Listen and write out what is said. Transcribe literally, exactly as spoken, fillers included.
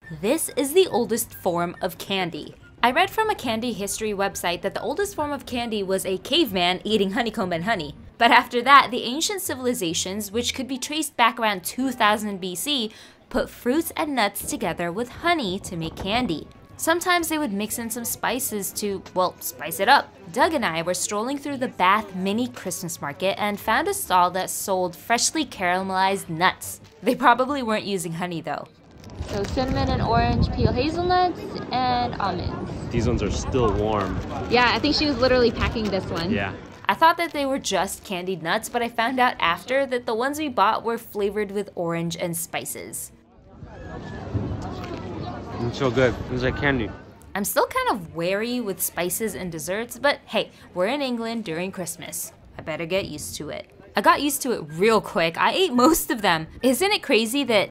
This is the oldest form of candy. I read from a candy history website that the oldest form of candy was a caveman eating honeycomb and honey. But after that, the ancient civilizations, which could be traced back around two thousand B C, put fruits and nuts together with honey to make candy. Sometimes they would mix in some spices to, well, spice it up. Doug and I were strolling through the Bath Mini Christmas Market and found a stall that sold freshly caramelized nuts. They probably weren't using honey though. So cinnamon and orange peel hazelnuts and almonds. These ones are still warm. Yeah, I think she was literally packing this one. Yeah. I thought that they were just candied nuts, but I found out after that the ones we bought were flavored with orange and spices. It's so good. It's like candy. I'm still kind of wary with spices and desserts, but hey, we're in England during Christmas. I better get used to it. I got used to it real quick. I ate most of them. Isn't it crazy that